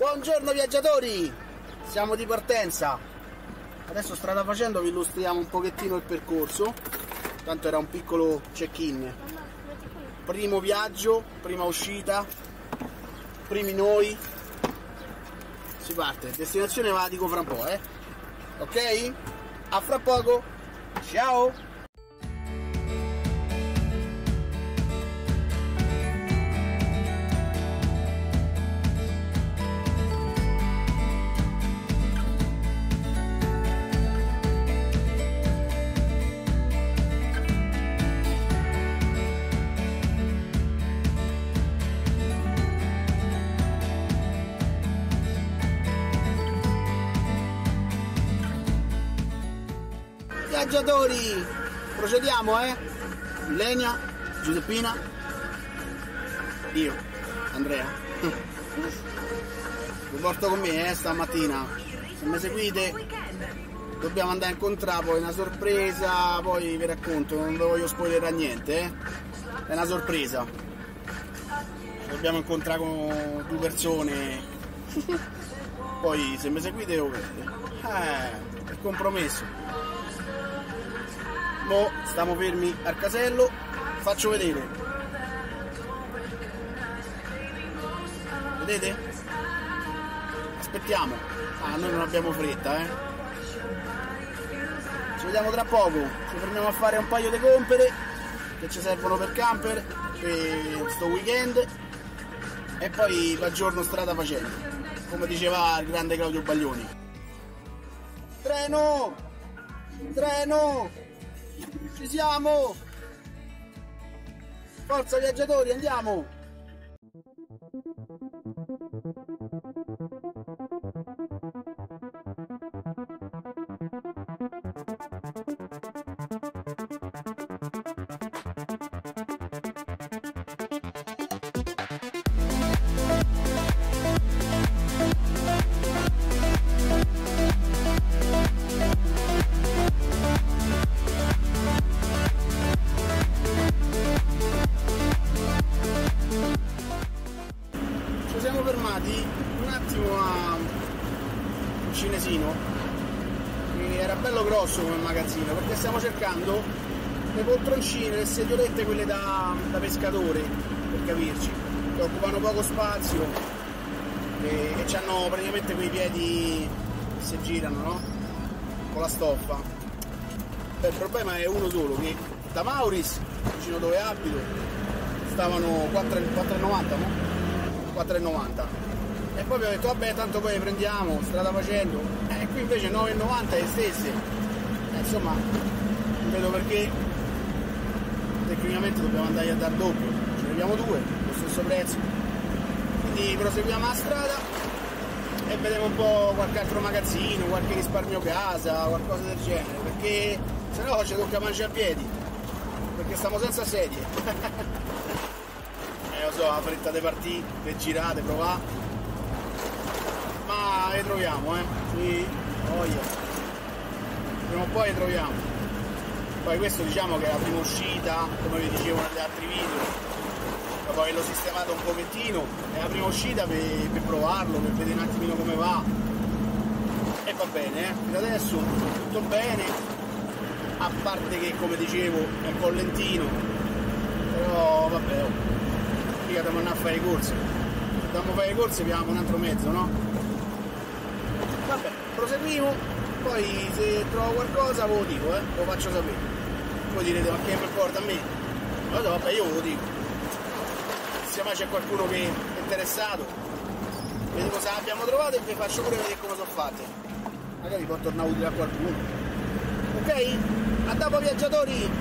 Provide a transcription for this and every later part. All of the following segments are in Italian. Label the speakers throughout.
Speaker 1: Buongiorno viaggiatori, siamo di partenza. Adesso strada facendo vi illustriamo un pochettino il percorso. Tanto era un piccolo check-in. Primo viaggio, prima uscita, primi noi. Si parte, destinazione ve la dico fra un po', ok? A fra poco, ciao! Viaggiatori, procediamo, Lenia, Giuseppina, io, Andrea. Vi porto con me, stamattina. Se mi seguite dobbiamo andare a incontrare poi una sorpresa, poi vi racconto, non vi voglio spoilerare niente, è una sorpresa. Dobbiamo incontrare con due persone. Poi se mi seguite lo vedete. È compromesso. Mo stiamo fermi al casello, faccio vedere. Vedete? Aspettiamo. Noi non abbiamo fretta, Ci vediamo tra poco. Ci fermiamo a fare un paio di compere che ci servono per camper, per sto weekend. E poi va giorno strada facendo, come diceva il grande Claudio Baglioni. Treno! Treno! Ci siamo! Forza viaggiatori, andiamo! Un attimo a un cinesino che era bello grosso come magazzino, perché stiamo cercando le poltroncine, le sediolette, quelle da pescatore, per capirci, che occupano poco spazio e hanno praticamente quei piedi che si girano, no? Con la stoffa. Il problema è uno solo, che da Mauris, vicino dove abito, stavano 4,90, no? 4,90. E poi abbiamo detto vabbè, tanto poi le prendiamo strada facendo, qui invece 9,90 le stesse, insomma non vedo perché tecnicamente dobbiamo andare a dar doppio, ce ne abbiamo due lo stesso prezzo, quindi proseguiamo la strada e vediamo un po' qualche altro magazzino, qualche risparmio casa, qualcosa del genere, perché se no ci tocca mangiare a piedi, perché stiamo senza sedie. Lo so, la fretta di partire, di girare, provare, ma le troviamo, sì, voglia. Prima o poi le troviamo. Poi questo diciamo che è la prima uscita, come vi dicevo negli altri video, dopo averlo sistemato un pochettino, è la prima uscita per provarlo, per vedere un attimino come va. E va bene, fino adesso tutto bene, a parte che come dicevo è un po' lentino, però vabbè, mica dobbiamo andare a fare le corse. Se dobbiamo fare le corse abbiamo un altro mezzo, no? Vabbè, proseguiamo, poi se trovo qualcosa ve lo dico, lo faccio sapere. Poi direte ma che mi importa a me? Allora vabbè, io ve lo dico. Se mai c'è qualcuno che è interessato, vedi cosa abbiamo trovato e vi faccio pure vedere come sono fatte. Magari può tornare utile a qualcuno. Ok? A dopo viaggiatori!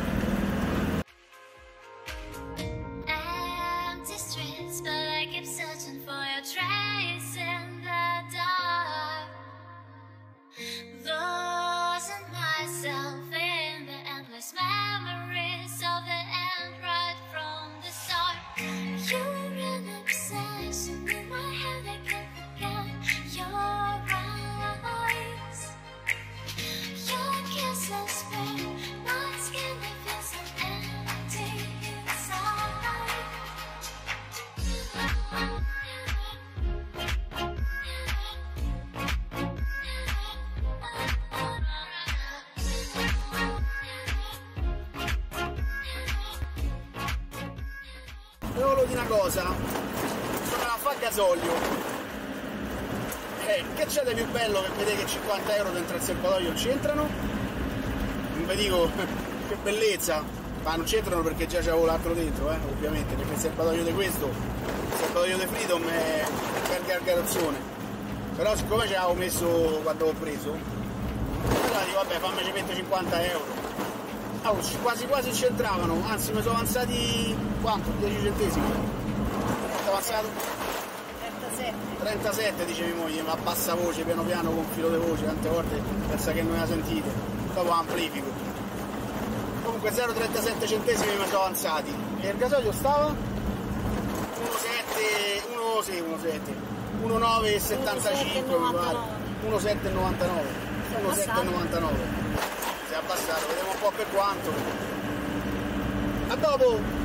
Speaker 2: Losing myself in the endless memories of the end right from the start. You're an obsession in my head, I can't forget your eyes. Your kisses burn my skin, it feels so empty inside.
Speaker 1: volevo dire una cosa, sono a fare gasolio. Che c'è di più bello che vedere che 50 euro dentro il serbatoio non c'entrano? Non vi dico che bellezza, ma non c'entrano perché già c'avevo l'altro dentro, ovviamente, perché il serbatoio di questo, il serbatoio di Freedom è per gargarozzone. Però siccome ci avevo messo quando l'ho preso, allora dico vabbè fammi ci metto 50 euro. Quasi quasi c'entravano, anzi mi sono avanzati quanto? 10 centesimi? Quanto avanzato? 37 dice mia moglie, ma a bassa voce, piano piano, con filo di voce, tante volte pensa che non la sentite, dopo amplifico. Comunque 0,37 centesimi mi sono avanzati e il gasolio stava 1,975 mi pare, 1,799, 1,799. Si è abbassato, vediamo un po' per quanto. A dopo!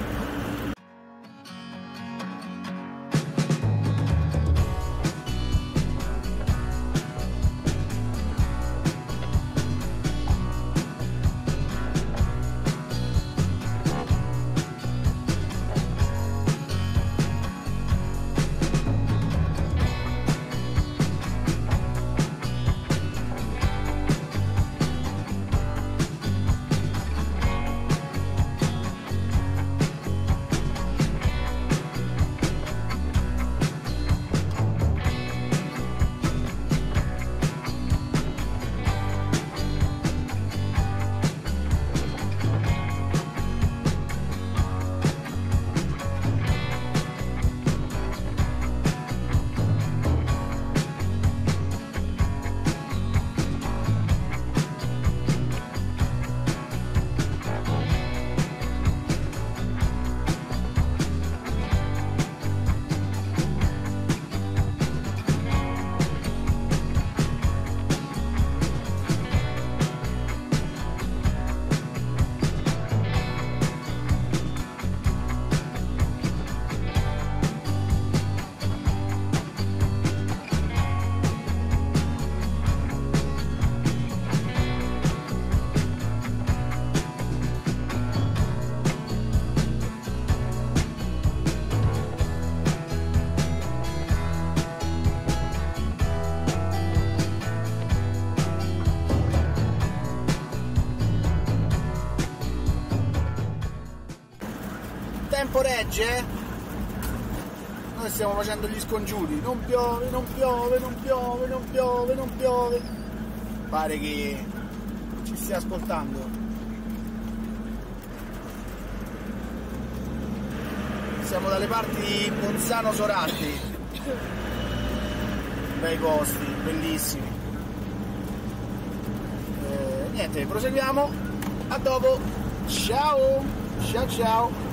Speaker 1: Tempo regge, noi stiamo facendo gli scongiuri, non piove, non piove, non piove, non piove, non piove, pare che ci stia ascoltando. Siamo dalle parti di Bolzano Sorati, bei posti, bellissimi. Niente, proseguiamo, a dopo, ciao, ciao ciao.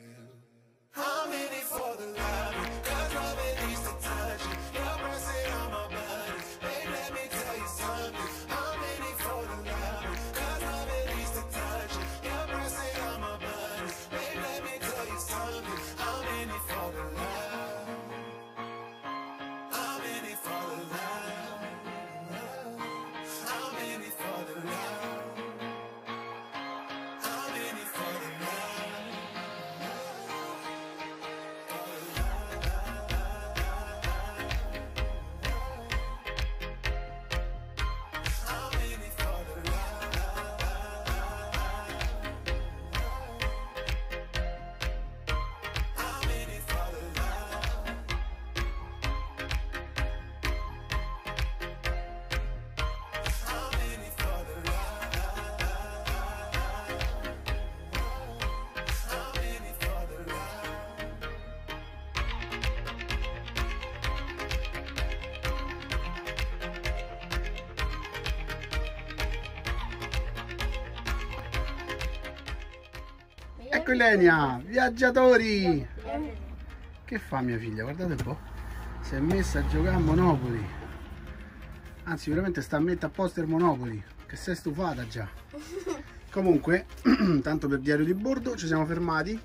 Speaker 1: Ecco Ilenia, viaggiatori! Che fa mia figlia? Guardate un po'. Si è messa a giocare a Monopoli. Anzi, veramente sta a mettere a posto il Monopoli. Che si è stufata già. Comunque, tanto per diario di bordo, ci siamo fermati.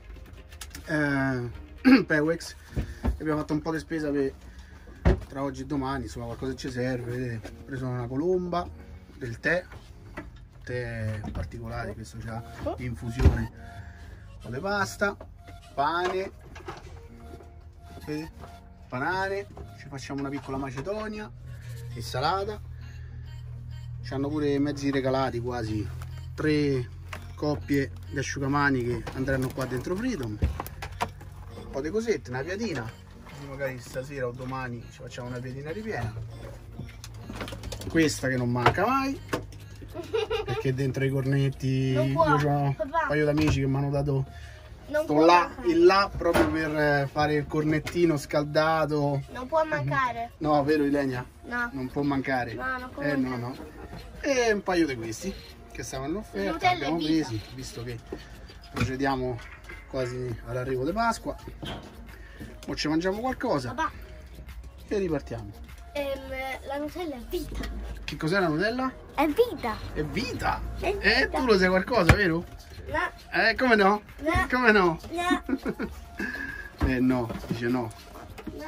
Speaker 1: Pewex. Abbiamo fatto un po' di spesa per tra oggi e domani, insomma qualcosa ci serve. Vedete, ho preso una colomba, del tè particolare, questo c'ha infusione con le pasta, pane, Vedete? Banane, ci facciamo una piccola macedonia, insalata. Ci hanno pure mezzi regalati quasi 3 coppie di asciugamani che andranno qua dentro Freedom. Un po' di cosette, una piadina, così magari stasera o domani ci facciamo una piadina ripiena. Questa che non manca mai, perché dentro i cornetti io ho un paio di amici che mi hanno dato il là proprio per fare il cornettino scaldato.
Speaker 2: Non può mancare.
Speaker 1: No, vero Ilenia?
Speaker 2: No.
Speaker 1: Non può mancare.
Speaker 2: No, non può mancare.
Speaker 1: No. E un paio di questi che stavano in offerta, abbiamo presi, visto che procediamo quasi all'arrivo di Pasqua. Ora ci mangiamo qualcosa.
Speaker 2: Papà.
Speaker 1: E ripartiamo.
Speaker 2: La Nutella è vita.
Speaker 1: Che cos'è la Nutella?
Speaker 2: È vita.
Speaker 1: È vita.
Speaker 2: È vita.
Speaker 1: Tu lo sai qualcosa, vero?
Speaker 2: No.
Speaker 1: Come no?
Speaker 2: No.
Speaker 1: Come no?
Speaker 2: No.
Speaker 1: No, dice no.
Speaker 2: No.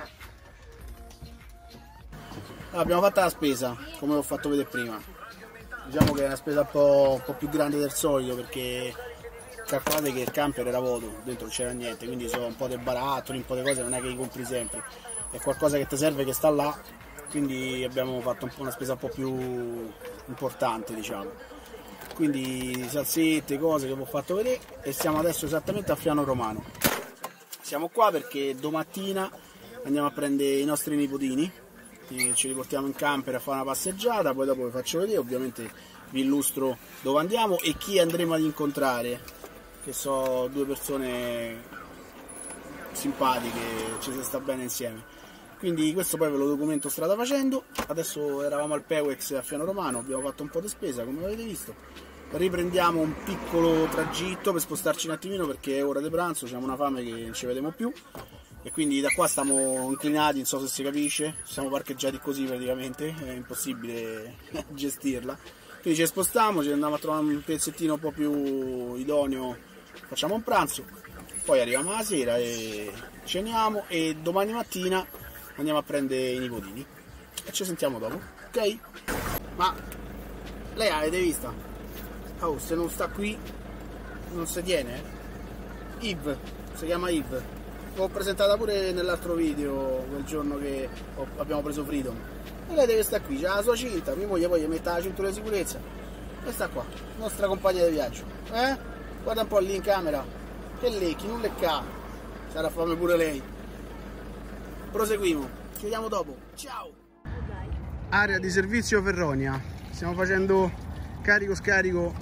Speaker 1: Abbiamo fatto la spesa, come ho fatto vedere prima. Diciamo che è una spesa un po' più grande del solito, perché calcolate che il camper era vuoto, dentro non c'era niente, quindi sono un po' di barattoli, un po' di cose, non è che li compri sempre. È qualcosa che ti serve, che sta là, quindi abbiamo fatto una spesa un po' più importante, diciamo. Quindi salsette, cose che vi ho fatto vedere, e siamo adesso esattamente a Fiano Romano. Siamo qua perché domattina andiamo a prendere i nostri nipotini, ci riportiamo in camper a fare una passeggiata, poi dopo vi faccio vedere, ovviamente vi illustro dove andiamo e chi andremo ad incontrare, che sono 2 persone simpatiche, ci si sta bene insieme. Quindi questo poi ve lo documento strada facendo. Adesso eravamo al Pewex a Fiano Romano, abbiamo fatto un po' di spesa come avete visto. Riprendiamo un piccolo tragitto per spostarci un attimino, perché è ora di pranzo, abbiamo una fame che non ci vediamo più. E quindi da qua stiamo inclinati, non so se si capisce, siamo parcheggiati così praticamente, è impossibile gestirla. Quindi ci spostiamo, ci andiamo a trovare un pezzettino un po' più idoneo, facciamo un pranzo, poi arriviamo la sera e ceniamo, e domani mattina andiamo a prendere i nipotini e ci sentiamo dopo, ok? Ma lei l'avete vista? Oh, se non sta qui non si tiene, Yves, si chiama Yves. L'ho presentata pure nell'altro video, quel giorno che abbiamo preso Freedom. E lei deve stare qui, c'ha la sua cinta, mia moglie poi gli mette la cintura di sicurezza. E sta qua, nostra compagna di viaggio. Guarda un po' lì in camera. Che lecchi, non lecca. Sarà fame pure lei. Proseguimo, ci vediamo dopo. Ciao! Area di servizio Ferronia. Stiamo facendo carico-scarico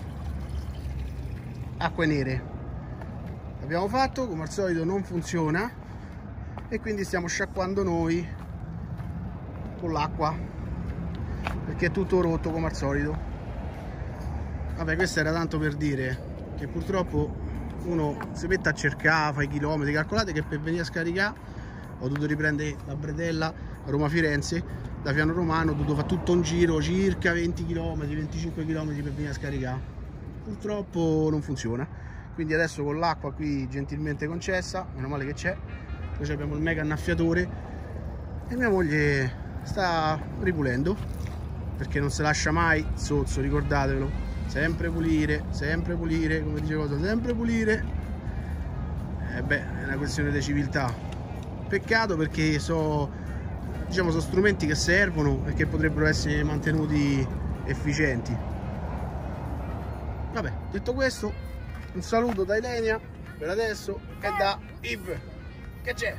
Speaker 1: acque nere. Abbiamo fatto, come al solito non funziona, e quindi stiamo sciacquando noi con l'acqua, perché è tutto rotto come al solito. Vabbè, questo era tanto per dire che purtroppo uno si mette a cercare, fa i chilometri. Calcolate che per venire a scaricare ho dovuto riprendere la bretella a Roma-Firenze, da Fiano Romano ho dovuto fare tutto un giro, circa 20 km, 25 km per venire a scaricare. Purtroppo non funziona. Quindi adesso con l'acqua qui gentilmente concessa, meno male che c'è, poi abbiamo il mega annaffiatore e mia moglie sta ripulendo, perché non si lascia mai sozzo, ricordatevelo, sempre pulire, come dice cosa, sempre pulire. Beh, è una questione di civiltà. Peccato, perché sono strumenti che servono e che potrebbero essere mantenuti efficienti. Vabbè, detto questo, un saluto da Ilenia per adesso e da Yves. Che c'è?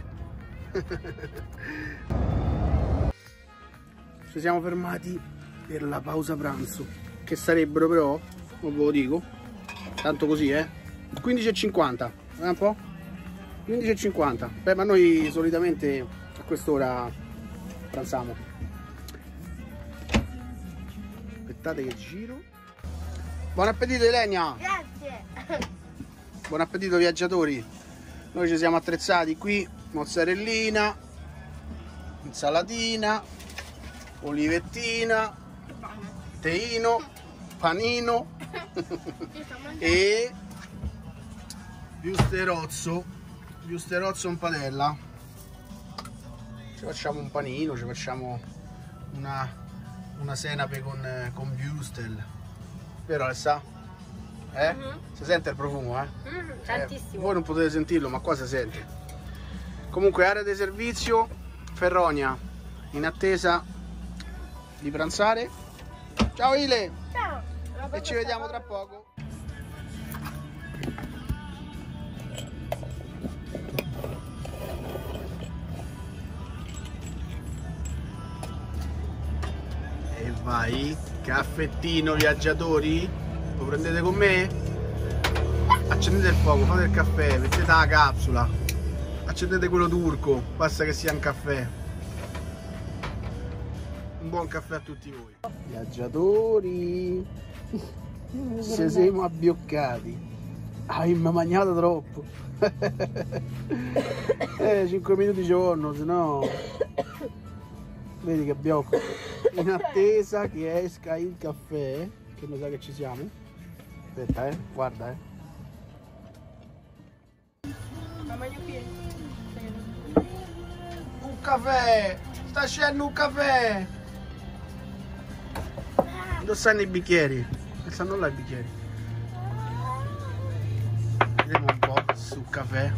Speaker 1: Ci siamo fermati per la pausa pranzo, che sarebbero però, non ve lo dico, tanto così 15,50. Un po'? 15,50. Beh, ma noi solitamente a quest'ora pranziamo. Aspettate che giro. Buon appetito Ilenia!
Speaker 2: Grazie!
Speaker 1: Buon appetito viaggiatori! Noi ci siamo attrezzati qui, mozzarellina, insalatina, olivettina, teino, panino e viusterozzo in padella. Ci facciamo un panino, ci facciamo una senape con wurstel. Vero Alessa? Si sente il profumo,
Speaker 2: Tantissimo.
Speaker 1: voi non potete sentirlo, ma qua si sente. Comunque area di servizio Ferronia, in attesa di pranzare. Ciao Ile!
Speaker 2: Ciao!
Speaker 1: E ci vediamo tra poco. E vai, caffettino viaggiatori? Lo prendete con me? Accendete il fuoco, fate il caffè, mettete la capsula, accendete quello turco, basta che sia un caffè. Un buon caffè a tutti voi. Viaggiatori, se siamo abbioccati. Mi ha mangiato troppo. 5 minuti giorno, se no vedi che abbiocco. In attesa che esca il caffè, che mi sa che ci siamo. Aspetta, guarda, un caffè! Sta scendendo un caffè! Dove stanno i bicchieri? Non stanno là i bicchieri. Vediamo un po' sul caffè.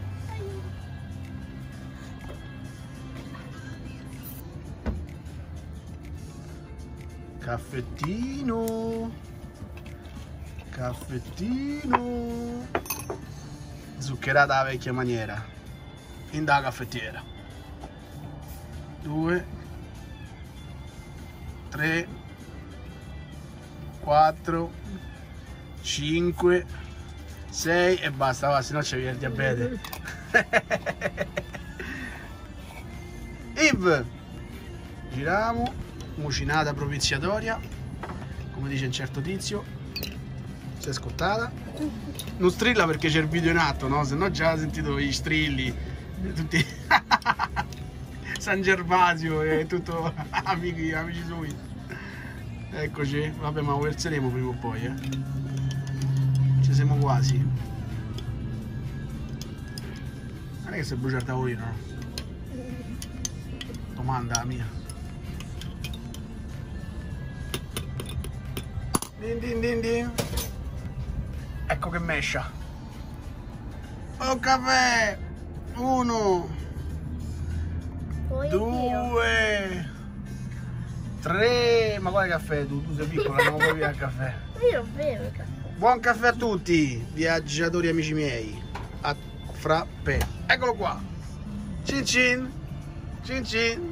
Speaker 1: Caffettino. Caffettino. Zuccherata alla vecchia maniera. In da caffettiera. 2 3 4 5 6 e basta, va, se no c'è via il diabete. Yves, giriamo, mucinata propiziatoria, come dice un certo tizio. Si è scottata. Non strilla perché c'è il video in atto, no? Se no già sentito gli strilli tutti. San Gervasio e tutto amici suoi. Eccoci, vabbè, ma verseremo prima o poi, ci siamo quasi. Non è che si brucia il tavolino, no? Domanda la mia. Din din din din. Ecco che mescia. Oh caffè! 1 2 3. Ma quale caffè tu? Tu sei piccola, non puoi bere il caffè.
Speaker 2: Io non bevo il caffè.
Speaker 1: Buon caffè a tutti, viaggiatori amici miei. A frappè. Eccolo qua. Cin cin. Cin cin.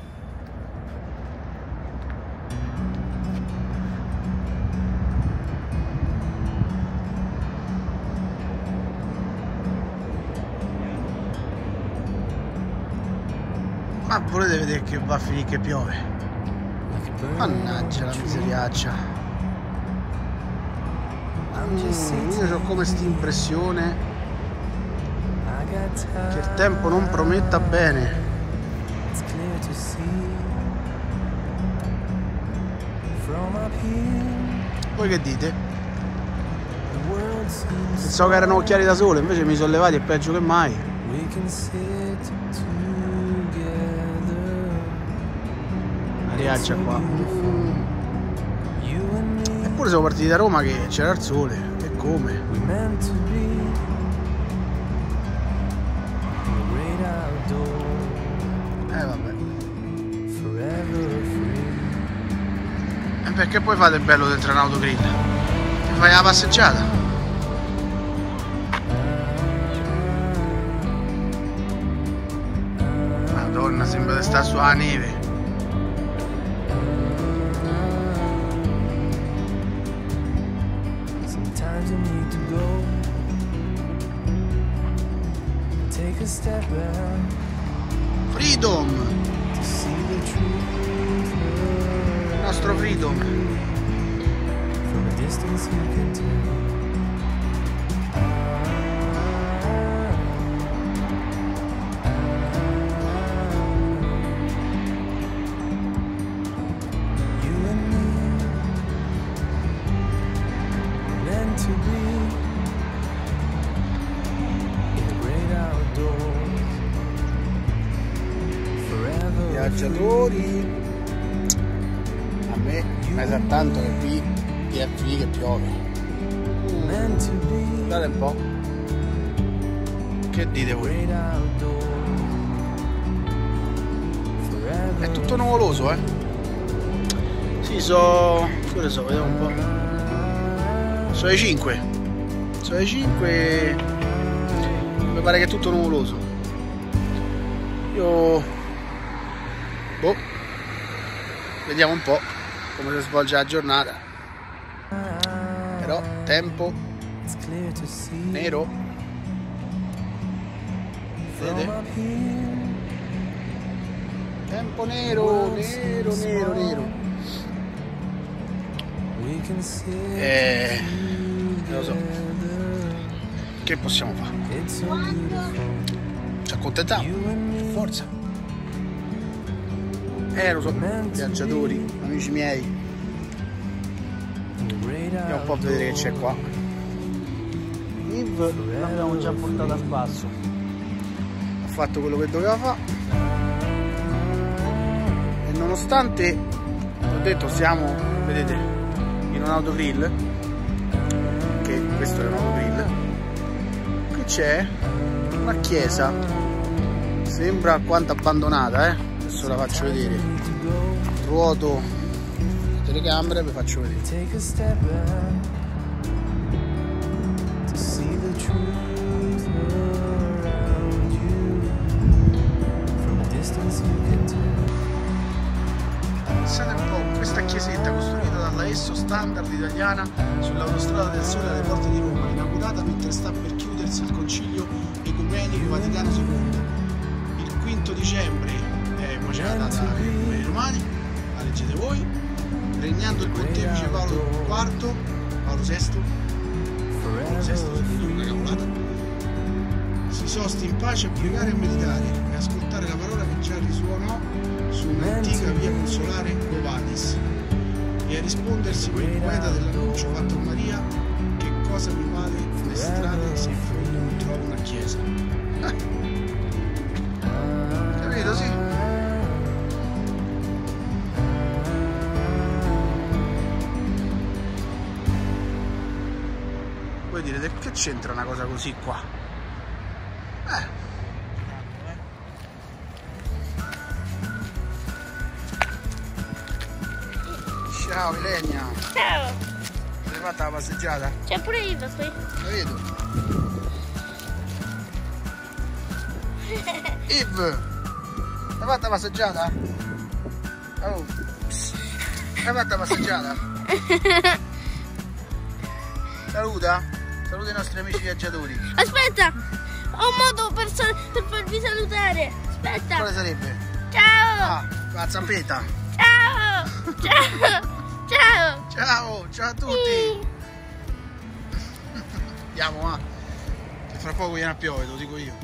Speaker 1: Ma volete vedere che va a finire che piove? Mannaggia la miseriaccia. Io ho come sta impressione che il tempo non prometta bene. Voi che dite? Pensavo che erano occhiali da sole, invece mi sono levati e peggio che mai. Ariaccia qua. Eppure siamo partiti da Roma che c'era il sole. E come? Vabbè. E perché poi fate il bello del Tranauto Grill? Ti fai la passeggiata? Madonna, sembra di stare sulla neve. Freedom! Il nostro freedom! Viaggiatori, a me mi sa tanto che qui che piove. Guardate un po', che dite voi? È tutto nuvoloso, Sì, che ne so, vediamo un po'. Sono le 5. Sono le 5. Mi pare che è tutto nuvoloso. Io... boh. Vediamo un po' come si svolge la giornata. Però tempo nero. Vedete? Tempo nero, nero, nero, nero. Non lo so. Che possiamo fare? Ci accontentiamo, forza. Lo so, viaggiatori, amici miei. Andiamo un po' a vedere che c'è qua. Yves l'abbiamo già portato a spasso. Ha fatto quello che doveva fare. E nonostante, ho detto, siamo, vedete, in un autogrill, che questo è un autogrill, qui c'è una chiesa, sembra alquanto abbandonata, adesso la faccio vedere, ruoto la telecamera e vi faccio vedere. Pensate un po', questa chiesetta costruita dalla Esso Standard italiana sull'autostrada del Sole alle porte di Roma, inaugurata mentre sta per chiudersi il Concilio Ecumenico Vaticano II. Il 5 dicembre, poi c'è la data per i romani, la leggete voi, regnando il pontefice Paolo VI, Paolo VI, una cavolata, si sosti in pace a pregare e meditare e ascoltare la parola che già risuonò su un'antica via consolare Govadis e a rispondersi con il poeta dell'annuncio fatto a Maria: che cosa mi vale le strade se in fondo non trovo una chiesa. Capito, sì? Voi direte, che c'entra una cosa così qua? Ciao Ilenia!
Speaker 2: Ciao!
Speaker 1: Hai fatta la passeggiata?
Speaker 2: C'è pure Yves qui.
Speaker 1: La vedo! Yves! Hai fatta la passeggiata? Oh! Hai fatta la passeggiata? Saluta! Saluta i nostri amici viaggiatori!
Speaker 2: Aspetta! Ho un modo per farvi salutare! Aspetta!
Speaker 1: Quale sarebbe?
Speaker 2: Ciao!
Speaker 1: Ah, la zampetta!
Speaker 2: Ciao! Ciao! Ciao!
Speaker 1: Ciao! Ciao a tutti! Andiamo, va! Che fra poco viene a piovere, te lo dico io.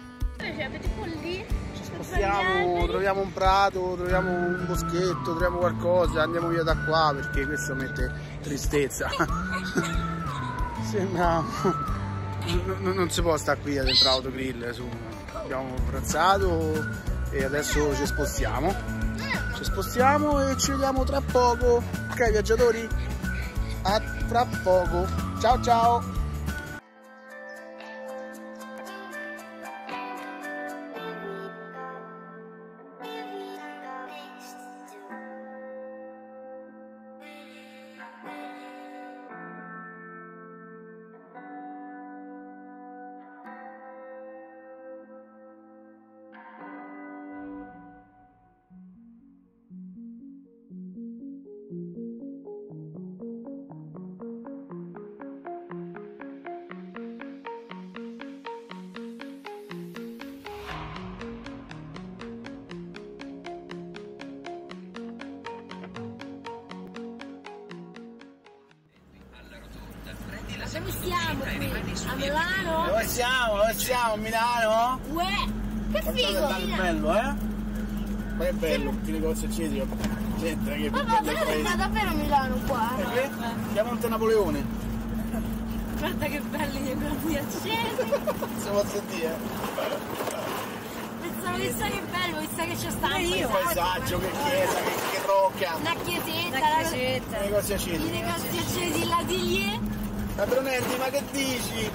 Speaker 1: Ci spostiamo, troviamo un prato, troviamo un boschetto, troviamo qualcosa, andiamo via da qua perché questo mette tristezza. Sembra... non si può stare qui dentro l'autogrill, abbiamo pranzato e adesso ci spostiamo. Ci spostiamo e ci vediamo tra poco. Ok viaggiatori? A tra poco. Ciao ciao!
Speaker 2: Dove siamo qui? A Milano?
Speaker 1: Dove siamo? Dove siamo? A Milano?
Speaker 2: Uè! Che figo!
Speaker 1: Che bello, Ma che bello, che negozio c'è? Gente, che
Speaker 2: Ma davvero a Milano qua?
Speaker 1: Siamo Monte Napoleone.
Speaker 2: Guarda che belli gli economi accesi!
Speaker 1: Si può sentire?
Speaker 2: Pensavo chissà che bello, chissà che c'è stato
Speaker 1: Che paesaggio, che chiesa, che rocca.
Speaker 2: Una chiesetta,
Speaker 1: Che negozio accesi?
Speaker 2: i negozi accesi, l'atelier.
Speaker 1: Padronelli, ma che dici?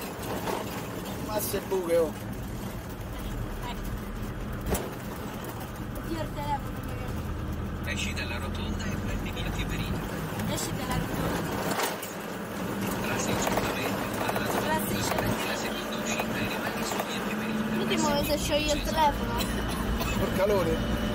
Speaker 1: Massa e buche, oh.
Speaker 2: il telefono.
Speaker 3: Esci dalla rotonda e prendi via Tiberina.
Speaker 2: Esci dalla rotonda.
Speaker 3: Trassi il circolato alla rotonda, prendi la seconda uscita e rimani su via Tiberina.
Speaker 2: Tu ti muovi se sciogli il telefono?
Speaker 1: Per calore.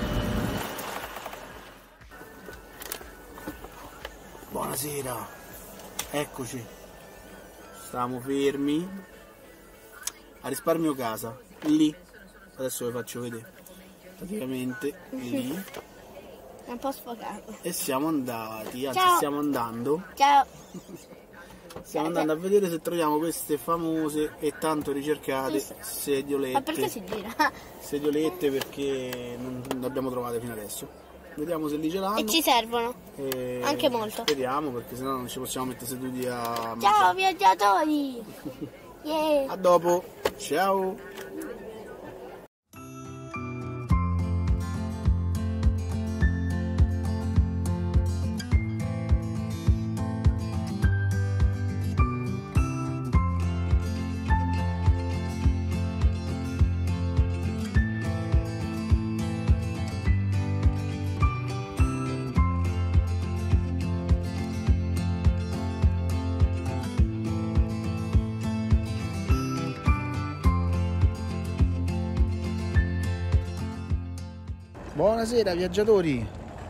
Speaker 1: Buonasera. Eccoci. Stavamo fermi a Risparmio Casa. Lì. Adesso vi faccio vedere. Praticamente lì.
Speaker 2: È un po' sfocato.
Speaker 1: E siamo andati, anzi
Speaker 2: Ciao.
Speaker 1: stiamo andando.
Speaker 2: Ciao.
Speaker 1: Stiamo andando a vedere se troviamo queste famose e tanto ricercate sediolette.
Speaker 2: Ma perché si gira?
Speaker 1: Sediolette perché non le abbiamo trovate fino adesso. Vediamo se lì ce l'hanno.
Speaker 2: E ci servono.
Speaker 1: E
Speaker 2: Anche molto.
Speaker 1: speriamo perché sennò non ci possiamo mettere seduti a
Speaker 2: Ciao
Speaker 1: mangiare.
Speaker 2: viaggiatori. Yeah.
Speaker 1: A dopo. Ciao. Buonasera viaggiatori.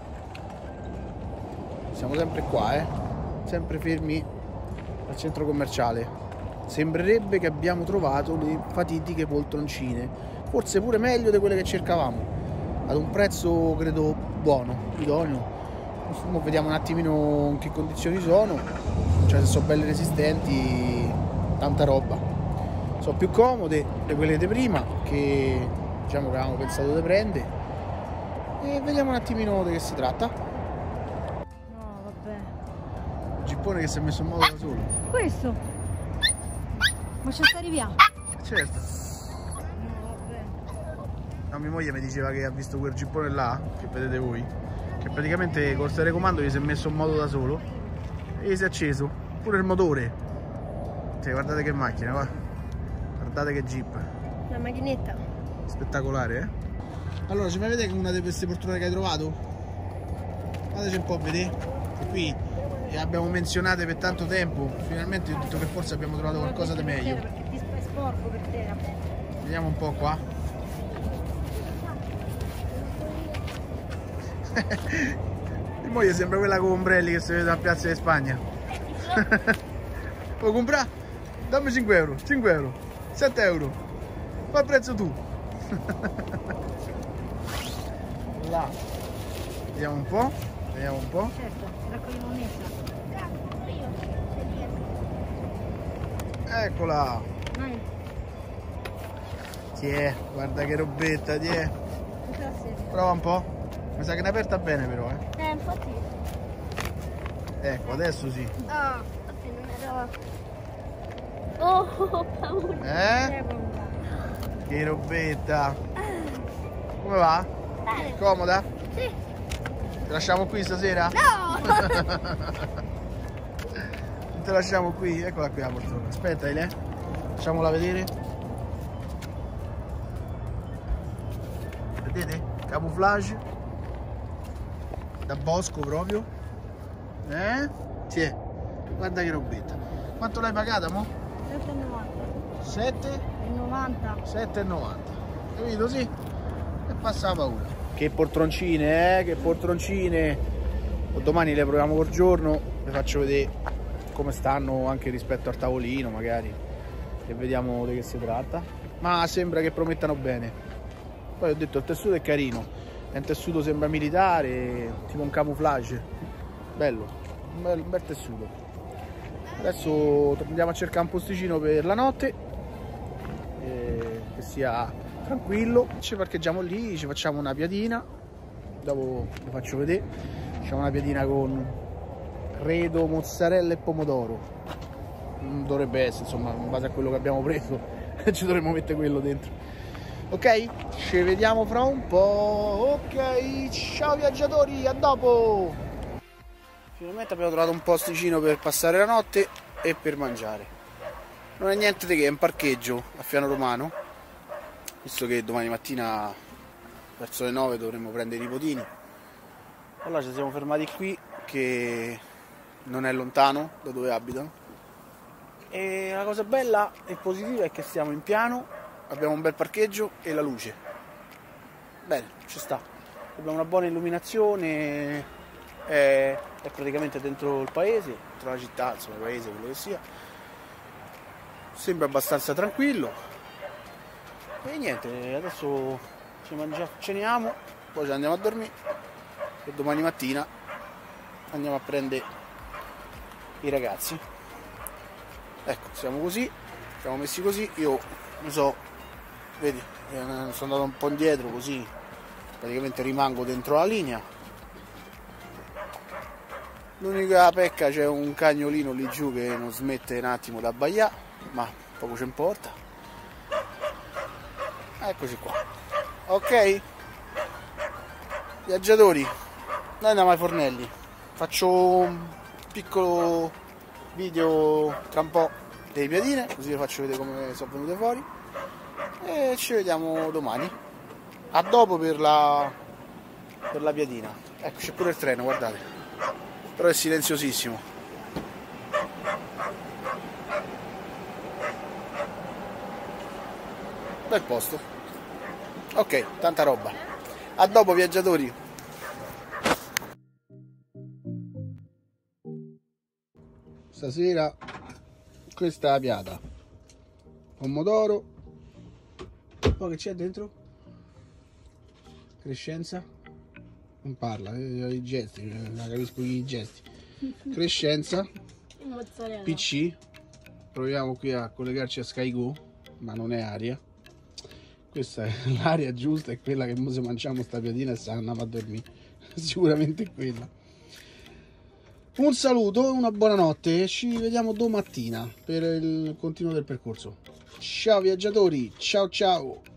Speaker 1: Siamo sempre qua, sempre fermi al centro commerciale. Sembrerebbe che abbiamo trovato le fatitiche poltroncine, forse pure meglio di quelle che cercavamo, ad un prezzo credo buono, idoneo. Ora vediamo un attimino in che condizioni sono, cioè se sono belle resistenti, tanta roba. Sono più comode di quelle di prima, che diciamo che avevamo pensato di prendere. E vediamo un attimino di che si tratta.
Speaker 4: No, vabbè.
Speaker 1: Il gippone che si è messo in moto da solo.
Speaker 4: Questo? Ma c'è stare via?
Speaker 1: Certo.
Speaker 4: No, vabbè.
Speaker 1: No, mia moglie mi diceva che ha visto quel gippone là, che vedete voi, che praticamente col telecomando gli si è messo in moto da solo e gli si è acceso pure il motore. Cioè, guardate che macchina, guardate che jeep.
Speaker 4: La macchinetta.
Speaker 1: Spettacolare, eh? Allora, ci fai vedere una di queste poltrone che hai trovato? Fateci un po' vedere. Qui le abbiamo menzionate per tanto tempo. Finalmente ho detto che forse abbiamo trovato qualcosa di meglio.
Speaker 4: Perché ti è sporco per terra.
Speaker 1: Vediamo un po' qua. Mia moglie sembra quella con ombrelli che si vede a Piazza di Spagna. Vuoi comprare? Dammi 5 euro, 5 euro, 7 euro. Fai il prezzo tu. Là. Vediamo un po'. Vediamo un po'.
Speaker 4: Certo, raccogliamo messa.
Speaker 1: Eccola.
Speaker 4: Dai,
Speaker 1: Tiè, guarda che robetta, tiè.
Speaker 4: tutta la sera.
Speaker 1: Prova un po'. Mi sa che ne è aperta bene però,
Speaker 2: Infatti.
Speaker 1: Ecco, adesso sì.
Speaker 2: Ah, infatti non era. Oh, ho paura.
Speaker 1: Che robetta. Come va?
Speaker 2: Bene.
Speaker 1: Comoda?
Speaker 2: Sì.
Speaker 1: Ti lasciamo qui stasera?
Speaker 2: No!
Speaker 1: Non te lasciamo qui? Eccola qui la poltrona. Aspetta, Ile. Facciamola vedere. Vedete? Camouflage. Da bosco proprio. Tiè. Guarda che robetta. Quanto l'hai pagata, mo?
Speaker 4: 7,90.
Speaker 1: 7?
Speaker 4: 90.
Speaker 1: 7,90. Capito, sì? E passa la paura. Che poltroncine, che poltroncine. Domani le proviamo col giorno, le faccio vedere come stanno anche rispetto al tavolino magari, e vediamo di che si tratta. Ma sembra che promettano bene. Poi ho detto il tessuto è carino, è un tessuto sembra militare, tipo un camouflage. Bello, un bel tessuto. Adesso andiamo a cercare un posticino per la notte, che sia tranquillo. Ci parcheggiamo lì, ci facciamo una piadina, dopo vi faccio vedere. Facciamo una piadina con credo mozzarella e pomodoro. Dovrebbe essere, insomma, in base a quello che abbiamo preso ci dovremmo mettere quello dentro. Ok, ci vediamo fra un po'. Ok, ciao viaggiatori, a dopo. Finalmente abbiamo trovato un posticino per passare la notte e per mangiare. Non è niente di che, è un parcheggio a Fiano Romano, visto che domani mattina verso le 9 dovremmo prendere i nipotini. Allora ci siamo fermati qui, che non è lontano da dove abitano, e la cosa bella e positiva è che stiamo in piano, abbiamo un bel parcheggio e la luce. Bene, ci sta, abbiamo una buona illuminazione, è praticamente dentro il paese, dentro la città, insomma il paese, quello che sia. Sembra abbastanza tranquillo. E niente, adesso ceniamo, poi ci andiamo a dormire e domani mattina andiamo a prendere i ragazzi. Ecco, siamo così, siamo messi così. Io non so, vedi, sono andato un po' indietro, così praticamente rimango dentro la linea. L'unica pecca, c'è un cagnolino lì giù che non smette un attimo da abbaiare, ma poco ci importa. Eccoci qua. Ok, viaggiatori, noi andiamo ai fornelli. Faccio un piccolo video tra un po' delle piadine, così vi faccio vedere come sono venute fuori, e ci vediamo domani. A dopo per la piadina. Ecco, c'è pure il treno, guardate, però è silenziosissimo. Bel posto. Ok, tanta roba. A dopo, viaggiatori. Stasera questa è la piada. Pomodoro. Poi che c'è dentro? Crescenza. Non parla, i gesti, non capisco i gesti. Crescenza. PC. Proviamo qui a collegarci a SkyGo, ma non è aria. Questa è l'aria giusta, è quella che se mangiamo sta piadina e andiamo a dormire. Sicuramente è quella. Un saluto e una buonanotte, ci vediamo domattina per il continuo del percorso. Ciao viaggiatori, ciao ciao!